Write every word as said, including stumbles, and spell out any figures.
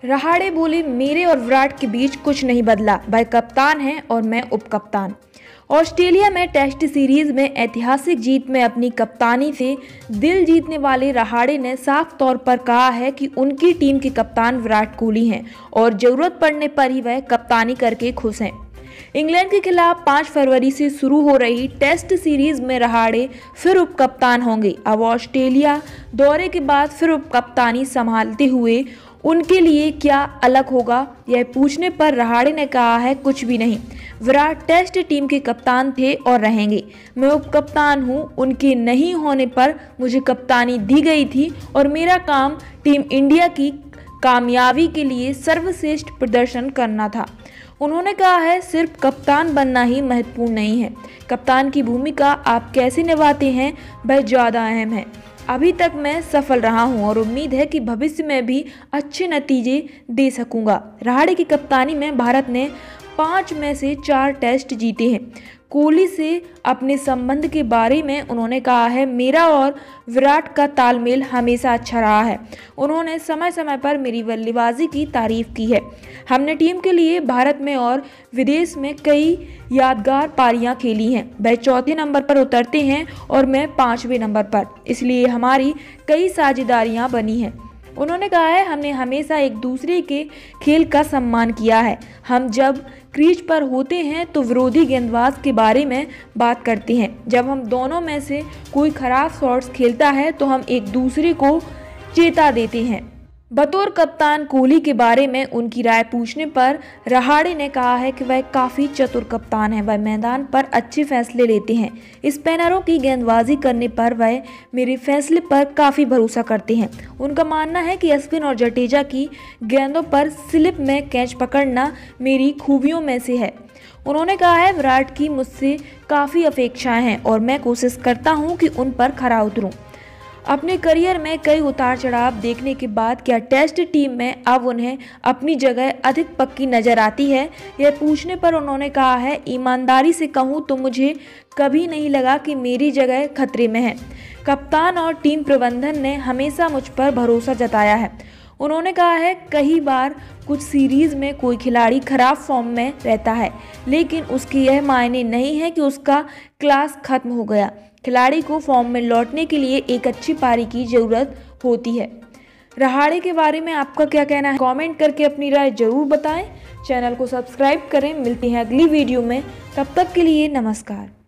रहाड़े बोले, मेरे और विराट के बीच कुछ नहीं बदला, वह कप्तान है और मैं उप कप्तान। ऑस्ट्रेलिया में टेस्ट सीरीज में ऐतिहासिक जीत में अपनी कप्तानी से दिल जीतने वाले रहाड़े ने साफ तौर पर कहा है कि उनकी टीम के कप्तान विराट कोहली हैं और जरूरत पड़ने पर ही वह कप्तानी करके खुश हैं। इंग्लैंड के खिलाफ पाँच फरवरी से शुरू हो रही टेस्ट सीरीज में रहाड़े फिर उप कप्तान होंगे। अब ऑस्ट्रेलिया दौरे के बाद फिर उप कप्तानी संभालते हुए उनके लिए क्या अलग होगा, यह पूछने पर रहाड़े ने कहा है, कुछ भी नहीं। विराट टेस्ट टीम के कप्तान थे और रहेंगे। मैं उप कप्तान हूँ, उनके नहीं होने पर मुझे कप्तानी दी गई थी और मेरा काम टीम इंडिया की कामयाबी के लिए सर्वश्रेष्ठ प्रदर्शन करना था। उन्होंने कहा है, सिर्फ कप्तान बनना ही महत्वपूर्ण नहीं है, कप्तान की भूमिका आप कैसे निभाते हैं वह ज़्यादा अहम है। अभी तक मैं सफल रहा हूं और उम्मीद है कि भविष्य में भी अच्छे नतीजे दे सकूंगा। रहाड़े की कप्तानी में भारत ने पाँच में से चार टेस्ट जीते हैं। कोहली से अपने संबंध के बारे में उन्होंने कहा है, मेरा और विराट का तालमेल हमेशा अच्छा रहा है। उन्होंने समय समय पर मेरी बल्लेबाजी की तारीफ की है। हमने टीम के लिए भारत में और विदेश में कई यादगार पारियां खेली हैं। वह चौथे नंबर पर उतरते हैं और मैं पाँचवें नंबर पर, इसलिए हमारी कई साझेदारियां बनी हैं। उन्होंने कहा है, हमने हमेशा एक दूसरे के खेल का सम्मान किया है। हम जब क्रीज पर होते हैं तो विरोधी गेंदबाज के बारे में बात करते हैं। जब हम दोनों में से कोई खराब शॉट्स खेलता है तो हम एक दूसरे को चेता देते हैं। बतौर कप्तान कोहली के बारे में उनकी राय पूछने पर रहाड़े ने कहा है कि वह काफ़ी चतुर कप्तान है, वह मैदान पर अच्छे फैसले लेते हैं। स्पिनरों की गेंदबाजी करने पर वह मेरे फैसले पर काफ़ी भरोसा करते हैं। उनका मानना है कि अश्विन और जडेजा की गेंदों पर स्लिप में कैच पकड़ना मेरी खूबियों में से है। उन्होंने कहा है, विराट की मुझसे काफ़ी अपेक्षाएं हैं और मैं कोशिश करता हूं कि उन पर खरा उतरूं। अपने करियर में कई उतार चढ़ाव देखने के बाद क्या टेस्ट टीम में अब उन्हें अपनी जगह अधिक पक्की नज़र आती है, यह पूछने पर उन्होंने कहा है, ईमानदारी से कहूँ तो मुझे कभी नहीं लगा कि मेरी जगह खतरे में है। कप्तान और टीम प्रबंधन ने हमेशा मुझ पर भरोसा जताया है। उन्होंने कहा है, कई बार कुछ सीरीज़ में कोई खिलाड़ी खराब फॉर्म में रहता है, लेकिन उसके यह मायने नहीं है कि उसका क्लास खत्म हो गया। खिलाड़ी को फॉर्म में लौटने के लिए एक अच्छी पारी की ज़रूरत होती है। रहाड़े के बारे में आपका क्या कहना है, कमेंट करके अपनी राय जरूर बताएं। चैनल को सब्सक्राइब करें। मिलते हैं अगली वीडियो में, तब तक के लिए नमस्कार।